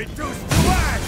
reduced to ash!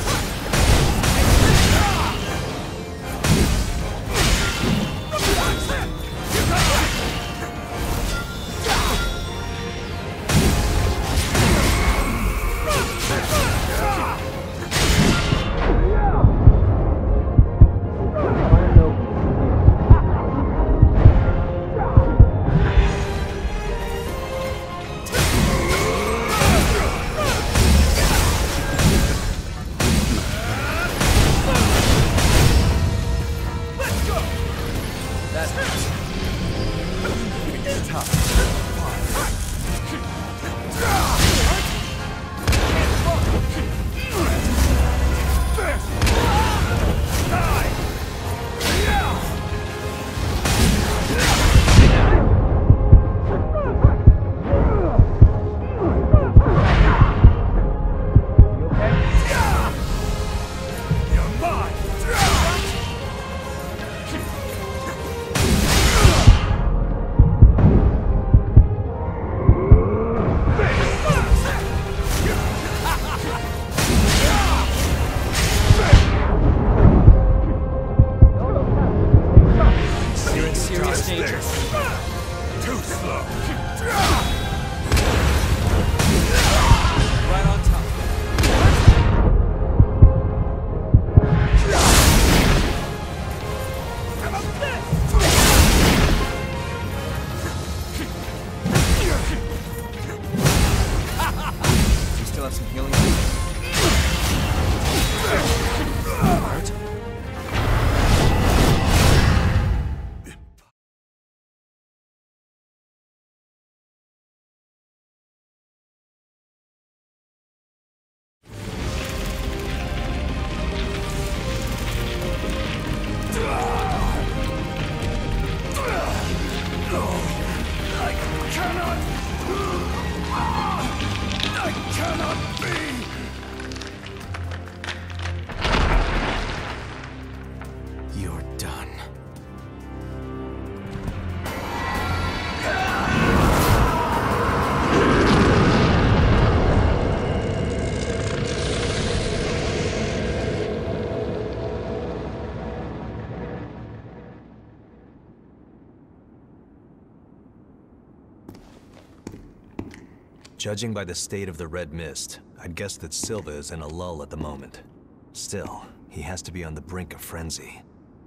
Judging by the state of the red mist, I'd guess that Silva is in a lull at the moment. Still, he has to be on the brink of frenzy.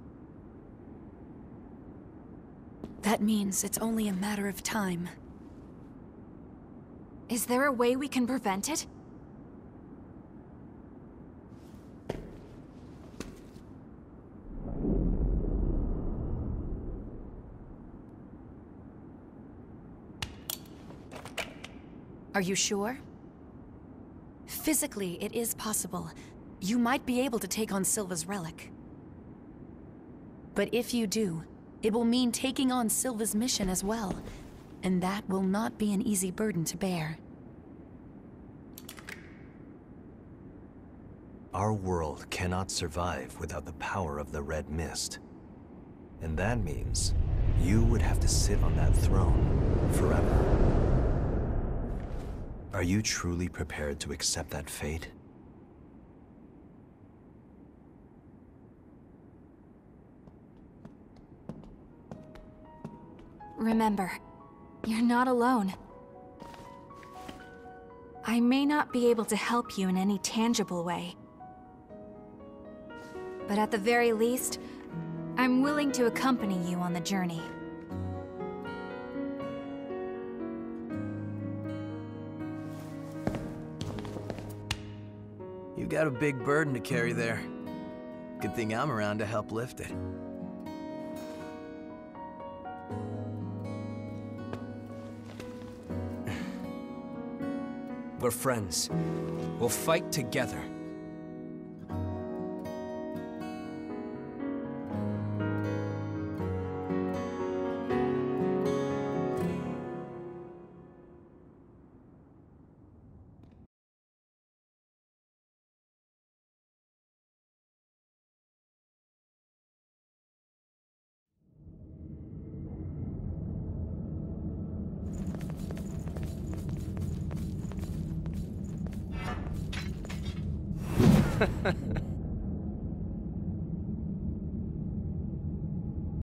That means it's only a matter of time. Is there a way we can prevent it? Are you sure? Physically, it is possible. You might be able to take on Silva's relic. But if you do, it will mean taking on Silva's mission as well. And that will not be an easy burden to bear. Our world cannot survive without the power of the red mist. And that means you would have to sit on that throne forever. Are you truly prepared to accept that fate? Remember, you're not alone. I may not be able to help you in any tangible way. But at the very least, I'm willing to accompany you on the journey. You got a big burden to carry there. Good thing I'm around to help lift it. We're friends. We'll fight together.